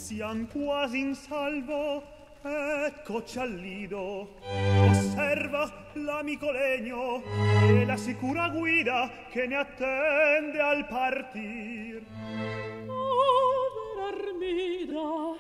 siam quasi in salvo, eccoci al lido. Osserva l'amico legno e la sicura guida che ne attende al partir. Povera Armida,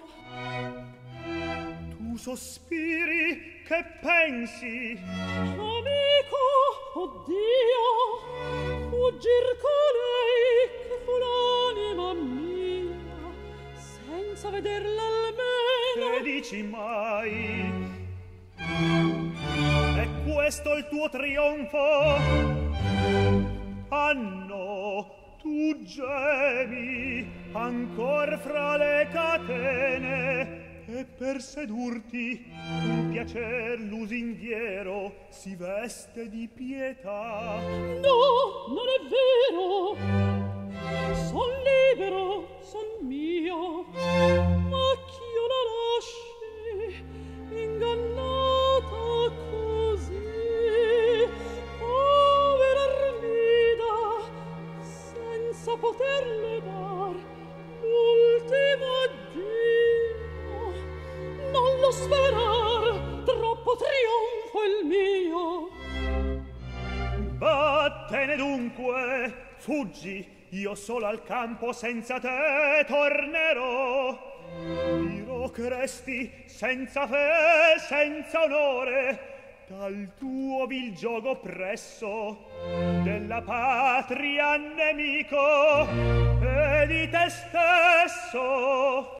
tu sospiri, che pensi? amico, oddio, fuggir colei che fu l'anima mia, senza vederla almeno. Che dici mai? È questo il tuo trionfo? Ah no, tu gemi ancor fra le catene, e per sedurti un piacer lusindiero si veste di pietà. No, non è vero, son libero, son mio, ma ch'io la lasci ingannata così. Povera Armida, senza poterle dar l'ultimo addio. Non lo sperar, troppo trionfo il mio. Vattene dunque, fuggi, io solo al campo senza te tornerò. Dirò che resti senza fe, senza onore, dal tuo vil giogo presso, della patria nemico e di te stesso.